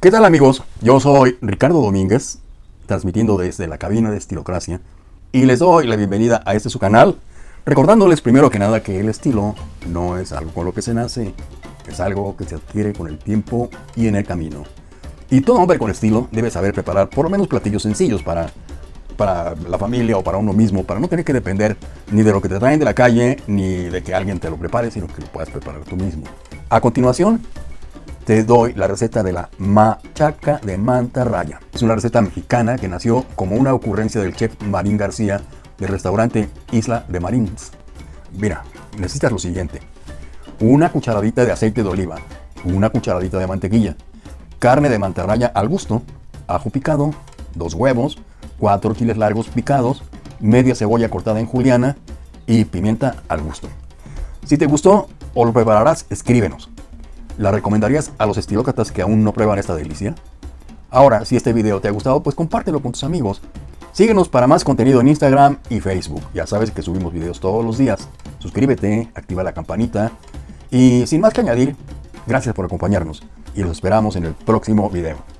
¿Qué tal, amigos? Yo soy Ricardo Domínguez, transmitiendo desde la cabina de Estilocracia, y les doy la bienvenida a este su canal, recordándoles primero que nada que el estilo no es algo con lo que se nace, es algo que se adquiere con el tiempo y en el camino. Y todo hombre con estilo debe saber preparar por lo menos platillos sencillos para la familia o para uno mismo, para no tener que depender ni de lo que te traen de la calle, ni de que alguien te lo prepare, sino que lo puedas preparar tú mismo. A continuación, te doy la receta de la machaca de mantarraya. Es una receta mexicana que nació como una ocurrencia del chef Marín García del restaurante Isla de Marins. Mira, necesitas lo siguiente: una cucharadita de aceite de oliva, una cucharadita de mantequilla, carne de mantarraya al gusto, ajo picado, 2 huevos, 4 chiles largos picados, media cebolla cortada en juliana y pimienta al gusto. Si te gustó o lo prepararás, escríbenos. ¿La recomendarías a los estilócratas que aún no prueban esta delicia? Ahora, si este video te ha gustado, pues compártelo con tus amigos. Síguenos para más contenido en Instagram y Facebook. Ya sabes que subimos videos todos los días. Suscríbete, activa la campanita. Y sin más que añadir, gracias por acompañarnos y los esperamos en el próximo video.